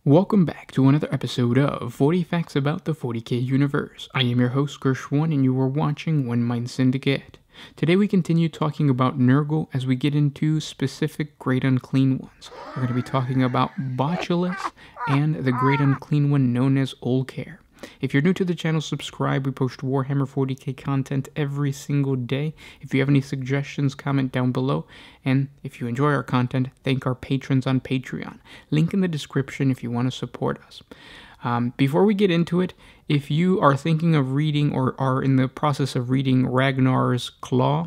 Welcome back to another episode of 40 Facts About the 40K Universe. I am your host, Gershwan, and you are watching One Mind Syndicate. Today we continue talking about Nurgle as we get into specific Great Unclean Ones. We're going to be talking about Botulus and the Great Unclean One known as Olcare. If you're new to the channel, subscribe. We post Warhammer 40k content every single day. If you have any suggestions, comment down below. And if you enjoy our content, thank our patrons on Patreon. Link in the description if you want to support us. Before we get into it, if you are thinking of reading or are in the process of reading Ragnar's Claw,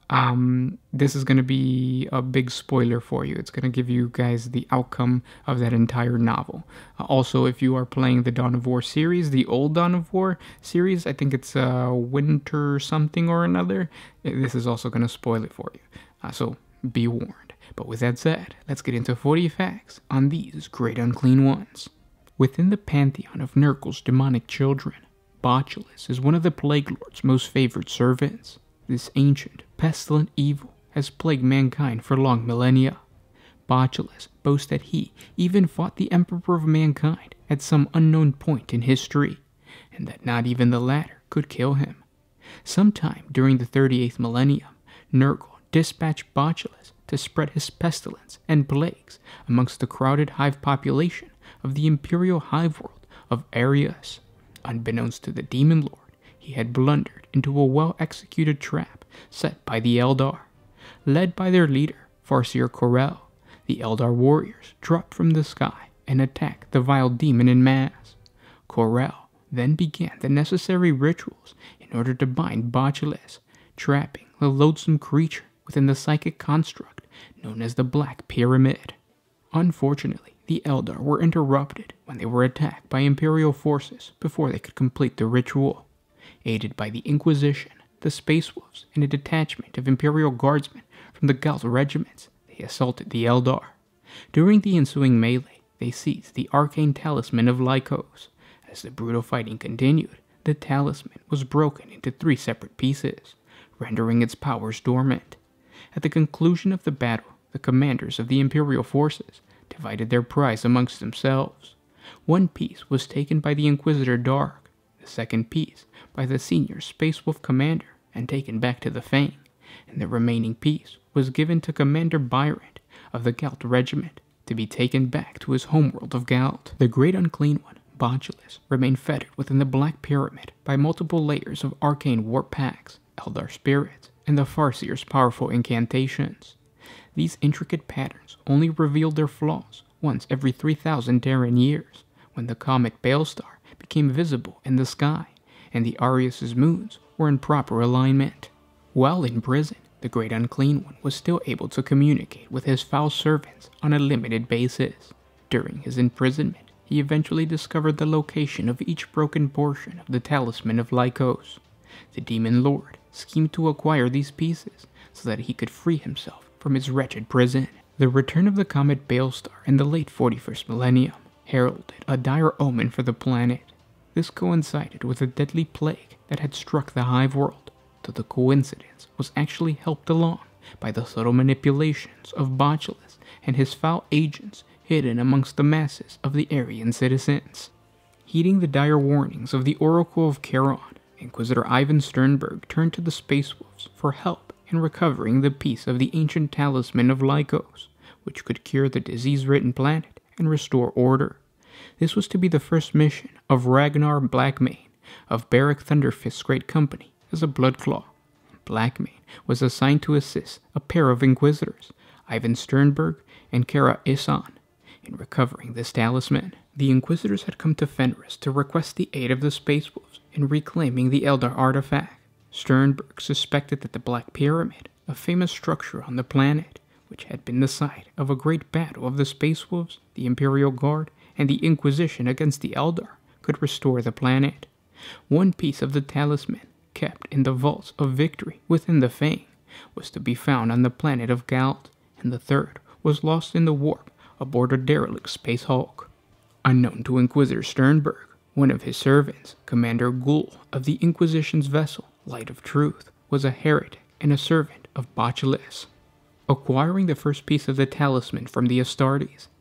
this is going to be a big spoiler for you. It's going to give you guys the outcome of that entire novel. Also, if you are playing the Dawn of War series, the old Dawn of War series, I think it's Winter something or another, this is also going to spoil it for you. So be warned. But with that said, let's get into 40 facts on these Great Unclean Ones. Within the pantheon of Nurgle's demonic children, Botulus is one of the Plague Lord's most favored servants. This ancient, pestilent evil has plagued mankind for long millennia. Botulus boasts that he even fought the Emperor of mankind at some unknown point in history, and that not even the latter could kill him. Sometime during the 38th millennium, Nurgle dispatched Botulus to spread his pestilence and plagues amongst the crowded hive population of the imperial hive world of Arius. Unbeknownst to the Demon Lord, he had blundered into a well-executed trap set by the Eldar. Led by their leader, Farseer Corel, the Eldar warriors dropped from the sky and attacked the vile demon in mass. Corel then began the necessary rituals in order to bind Botulus, trapping the loathsome creature within the psychic construct known as the Black Pyramid. Unfortunately, the Eldar were interrupted when they were attacked by Imperial forces before they could complete the ritual. Aided by the Inquisition, the Space Wolves, and a detachment of Imperial Guardsmen from the Galt regiments, they assaulted the Eldar. During the ensuing melee, they seized the arcane talisman of Lycos. As the brutal fighting continued, the talisman was broken into 3 separate pieces, rendering its powers dormant. At the conclusion of the battle, the commanders of the Imperial forces divided their prize amongst themselves. One piece was taken by the Inquisitor Dark, the second piece by the senior Space Wolf commander and taken back to the Fang, and the remaining piece was given to Commander Byrant of the Galt regiment to be taken back to his homeworld of Galt. The Great Unclean One, Botulus, remained fettered within the Black Pyramid by multiple layers of arcane warp packs, Eldar spirits, and the Farseer's powerful incantations. These intricate patterns only revealed their flaws once every 3,000 Terran years, when the comet Balestar became visible in the sky, and the Arius' moons were in proper alignment. While in prison, the Great Unclean One was still able to communicate with his foul servants on a limited basis. During his imprisonment, he eventually discovered the location of each broken portion of the Talisman of Lycos. The Demon Lord schemed to acquire these pieces so that he could free himself from his wretched prison. The return of the comet Balestar in the late 41st millennium heralded a dire omen for the planet. This coincided with a deadly plague that had struck the hive world, though the coincidence was actually helped along by the subtle manipulations of Botulus and his foul agents hidden amongst the masses of the Aryan citizens. Heeding the dire warnings of the Oracle of Charon, Inquisitor Ivan Sternberg turned to the Space Wolves for help in recovering the piece of the ancient talisman of Lycos, which could cure the disease-ridden planet and restore order. This was to be the first mission of Ragnar Blackmane of Beric Thunderfist's great company as a Bloodclaw. Blackmane was assigned to assist a pair of Inquisitors, Ivan Sternberg and Kara Isan, in recovering this talisman. The Inquisitors had come to Fenris to request the aid of the Space Wolves in reclaiming the Eldar artifact. Sternberg suspected that the Black Pyramid, a famous structure on the planet, which had been the site of a great battle of the Space Wolves, the Imperial Guard, and the Inquisition against the Eldar, could restore the planet. One piece of the talisman, kept in the vaults of victory within the Fang, was to be found on the planet of Galt, and the third was lost in the warp aboard a derelict Space Hulk. Unknown to Inquisitor Sternberg, one of his servants, Commander Ghoul of the Inquisition's vessel, Light of Truth, was a heretic and a servant of Botulus. Acquiring the first piece of the talisman from the Astartes,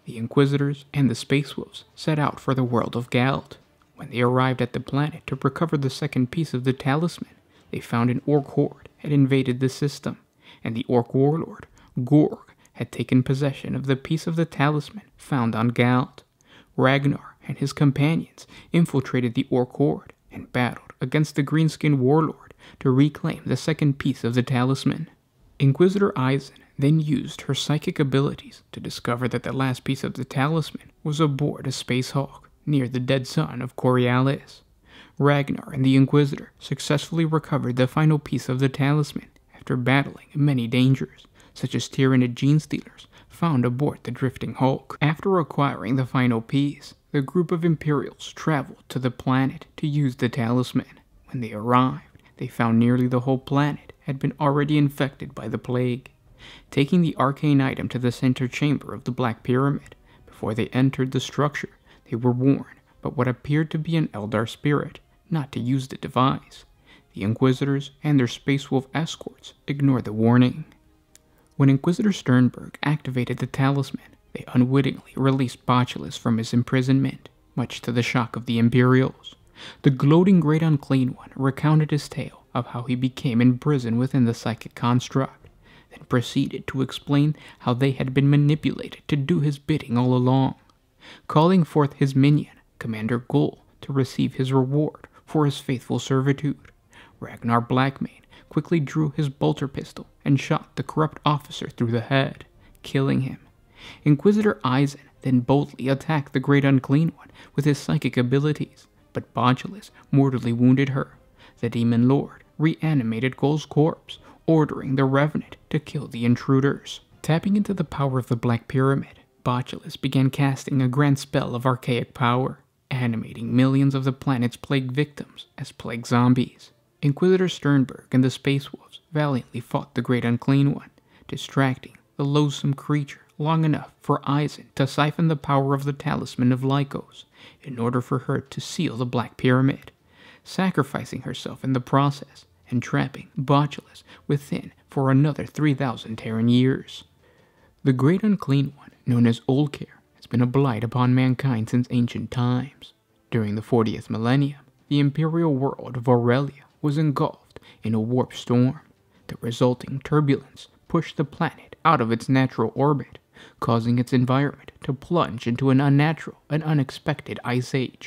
The Inquisitors and the Space Wolves set out for the world of Galt. When they arrived at the planet to recover the second piece of the talisman, they found an Orc horde had invaded the system, and the Orc warlord, Gorg, had taken possession of the piece of the talisman found on Galt. Ragnar and his companions infiltrated the Orc horde and battled against the Greenskin warlord to reclaim the second piece of the talisman. Inquisitor Eisen then used her psychic abilities to discover that the last piece of the talisman was aboard a Space Hawk near the dead sun of Coriolis. Ragnar and the Inquisitor successfully recovered the final piece of the talisman after battling many dangers, such as Tyranid Genestealers found aboard the Drifting Hulk. After acquiring the final piece, the group of Imperials traveled to the planet to use the talisman. When they arrived, they found nearly the whole planet had been already infected by the plague. Taking the arcane item to the center chamber of the Black Pyramid, before they entered the structure, they were warned by what appeared to be an Eldar spirit not to use the device. The Inquisitors and their Space Wolf escorts ignored the warning. When Inquisitor Sternberg activated the talisman, they unwittingly released Botulus from his imprisonment, much to the shock of the Imperials. The gloating Great Unclean One recounted his tale of how he became imprisoned within the psychic construct, then proceeded to explain how they had been manipulated to do his bidding all along. Calling forth his minion, Commander Gull, to receive his reward for his faithful servitude, Ragnar Blackmane quickly drew his bolter pistol and shot the corrupt officer through the head, killing him. Inquisitor Eisen then boldly attacked the Great Unclean One with his psychic abilities, but Botulus mortally wounded her. The Demon Lord reanimated Gull's corpse, ordering the Revenant to kill the intruders. Tapping into the power of the Black Pyramid, Botulus began casting a grand spell of archaic power, animating millions of the planet's plague victims as plague zombies. Inquisitor Sternberg and the Space Wolves valiantly fought the Great Unclean One, distracting the loathsome creature long enough for Eisen to siphon the power of the Talisman of Lycos in order for her to seal the Black Pyramid, sacrificing herself in the process and trapping Botulus within for another 3,000 Terran years. The Great Unclean One, known as Olcare, has been a blight upon mankind since ancient times. During the 40th millennium, the imperial world of Aurelia was engulfed in a warp storm. The resulting turbulence pushed the planet out of its natural orbit, causing its environment to plunge into an unnatural and unexpected ice age.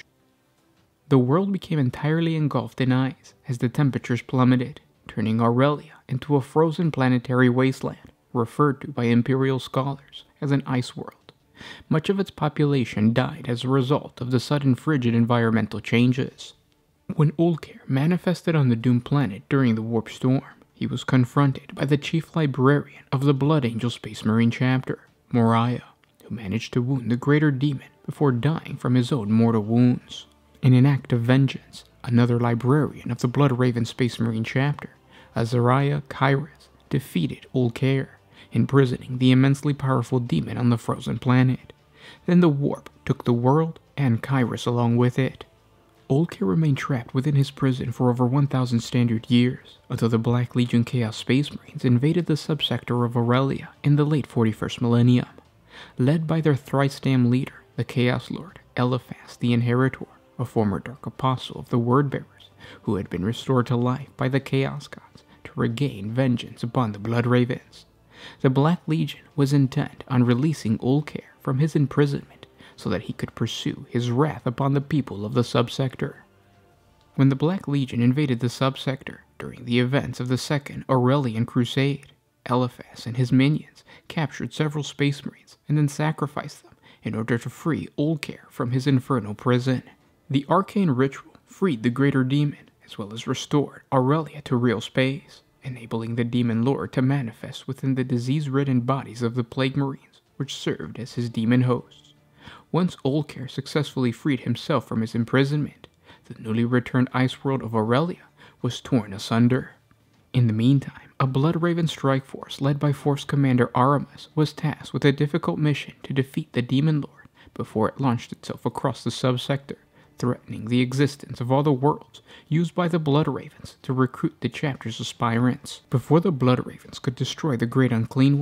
The world became entirely engulfed in ice as the temperatures plummeted, turning Aurelia into a frozen planetary wasteland, referred to by imperial scholars as an ice world. Much of its population died as a result of the sudden frigid environmental changes. When Olcare manifested on the doomed planet during the warp storm, he was confronted by the chief librarian of the Blood Angel Space Marine chapter, Moriah, who managed to wound the greater demon before dying from his own mortal wounds. In an act of vengeance, another librarian of the Blood Raven Space Marine chapter, Azariah Kairos, defeated Olcare, imprisoning the immensely powerful demon on the frozen planet. Then the warp took the world and Kairos along with it. Olcare remained trapped within his prison for over 1,000 standard years, until the Black Legion Chaos Space Marines invaded the subsector of Aurelia in the late 41st millennium. Led by their thrice-damned leader, the Chaos Lord, Eliphas the Inheritor, a former Dark Apostle of the Wordbearers, who had been restored to life by the Chaos Gods to regain vengeance upon the Blood Ravens. The Black Legion was intent on releasing Olcare from his imprisonment so that he could pursue his wrath upon the people of the subsector. When the Black Legion invaded the subsector during the events of the Second Aurelian Crusade, Eliphas and his minions captured several Space Marines and then sacrificed them in order to free Olcare from his infernal prison. The arcane ritual freed the greater demon, as well as restored Aurelia to real space, enabling the Demon Lord to manifest within the disease-ridden bodies of the Plague Marines, which served as his demon hosts. Once Olcare successfully freed himself from his imprisonment, the newly returned ice world of Aurelia was torn asunder. In the meantime, a Blood Raven strike force led by Force Commander Aramis was tasked with a difficult mission to defeat the Demon Lord before it launched itself across the subsector, threatening the existence of all the worlds used by the Blood Ravens to recruit the chapter's aspirants. Before the Blood Ravens could destroy the Great Unclean One,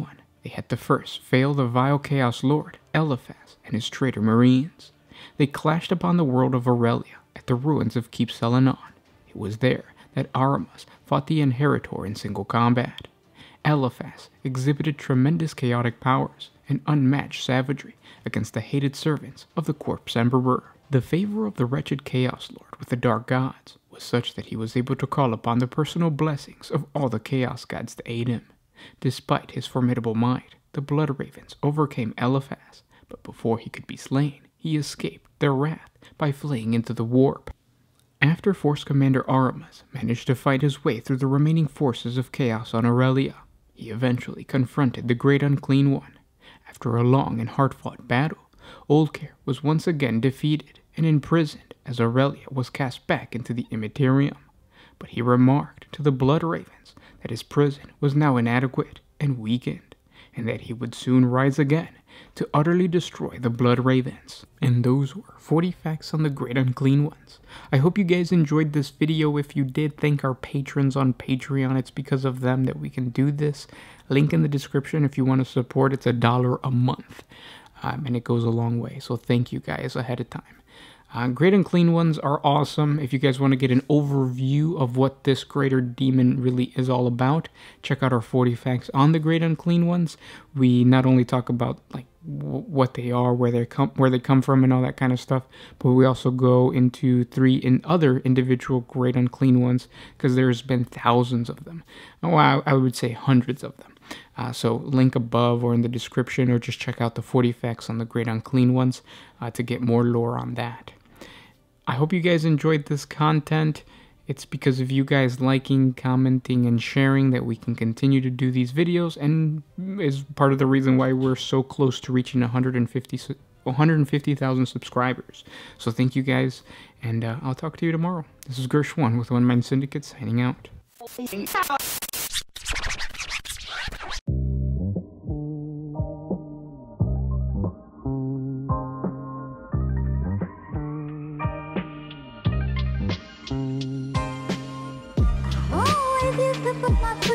They had to first fail the vile Chaos Lord, Eliphaz, and his traitor Marines. They clashed upon the world of Aurelia at the ruins of Keep Selenon. It was there that Aramas fought the Inheritor in single combat. Eliphaz exhibited tremendous chaotic powers and unmatched savagery against the hated servants of the Corpse Emperor. The favor of the wretched Chaos Lord with the Dark Gods was such that he was able to call upon the personal blessings of all the Chaos Gods to aid him. Despite his formidable might, the Blood Ravens overcame Eliphaz, but before he could be slain, he escaped their wrath by fleeing into the warp. After Force Commander Aramas managed to fight his way through the remaining forces of Chaos on Aurelia, he eventually confronted the Great Unclean One. After a long and hard-fought battle, Oldcare was once again defeated and imprisoned as Aurelia was cast back into the Immaterium. But he remarked to the Blood Ravens that his prison was now inadequate and weakened, and that he would soon rise again to utterly destroy the Blood Ravens. And those were 40 facts on the Great Unclean Ones. I hope you guys enjoyed this video. If you did, thank our patrons on Patreon. It's because of them that we can do this. Link in the description if you want to support. It's $1 a month. And it goes a long way. So thank you guys ahead of time. Great Unclean Ones are awesome. If you guys want to get an overview of what this greater demon really is all about, check out our 40 facts on the Great Unclean Ones. We not only talk about like what they are, where they come from, and all that kind of stuff, but we also go into 3 other individual Great Unclean Ones, because there's been thousands of them. Oh, I would say hundreds of them. So link above or in the description, or just check out the 40 facts on the Great Unclean Ones to get more lore on that. I hope you guys enjoyed this content. It's because of you guys liking, commenting, and sharing that we can continue to do these videos, and is part of the reason why we're so close to reaching 150,000 subscribers. So thank you guys, and I'll talk to you tomorrow. This is Gersh1 with One Mind Syndicate signing out. Oh, if you